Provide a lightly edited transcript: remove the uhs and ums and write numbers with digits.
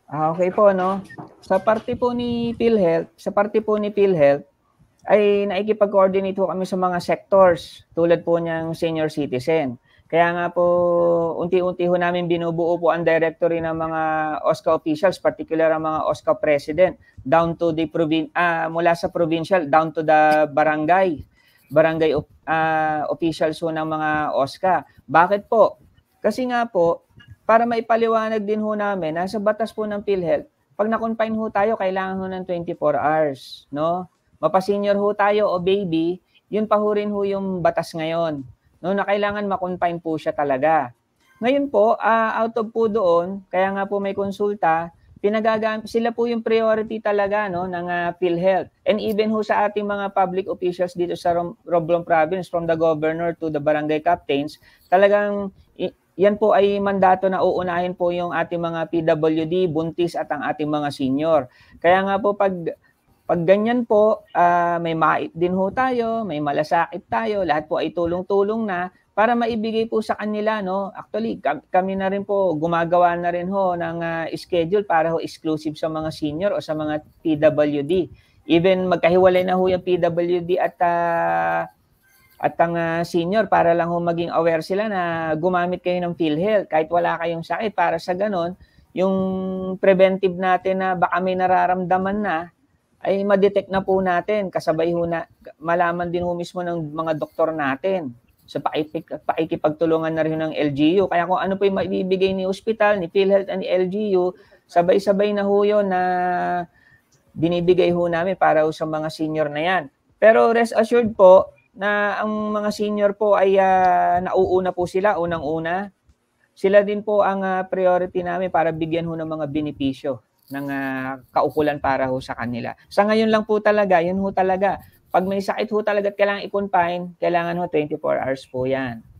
Okay po 'no. Sa parte po ni PhilHealth ay nakikipag-coordinate ho kami sa mga sectors tulad po niyang senior citizen. Kaya nga po unti-unti ho namin binubuo po ang directory ng mga OSCA officials, particular ang mga OSCA president down to the mula sa provincial down to the barangay officials ho ng mga OSCA. Bakit po? Kasi nga po para maipaliwanag din ho namin, nasa batas po ng PhilHealth, 'pag na-confine ho tayo kailangan ho ng 24 hours, 'no? Mapa-senior ho tayo o baby, yun pa ho rin ho yung batas ngayon, 'no, na kailangan ma-confine po siya talaga. Ngayon po, out of po doon, kaya nga po may konsulta, sila po yung priority talaga 'no ng PhilHealth. And even ho sa ating mga public officials dito sa Romblon Province, from the governor to the barangay captains, talagang yan po ay mandato na uunahin po yung ating mga PWD, buntis at ang ating mga senior. Kaya nga po pag ganyan po, may mait din ho tayo, may malasakit tayo, lahat po ay tulong-tulong na para maibigay po sa kanila, no? Actually, kami na rin po, gumagawa na rin ho ng schedule para ho exclusive sa mga senior o sa mga PWD. Even magkahiwalay na ho yung PWD at ang senior para lang ho maging aware sila na gumamit kayo ng PhilHealth kahit wala kayong sakit para sa ganon, yung preventive natin na baka may nararamdaman na ay ma-detect na po natin kasabay ho na malaman din ho mismo ng mga doktor natin sa pakikipagtulungan na rin ng LGU. Kaya kung ano po yung maibibigay ni hospital, ni PhilHealth and ni LGU, sabay-sabay na ho yun na binibigay ho namin para ho sa mga senior na yan. Pero rest assured po na ang mga senior po ay nauuna po sila, unang-una. Sila din po ang priority namin para bigyan ho ng mga benepisyo ng kaukulan para ho sa kanila. Sa ngayon lang po talaga, yun ho talaga. Pag may sakit ho talaga at kailangan i-confine, kailangan ho 24 hours po yan.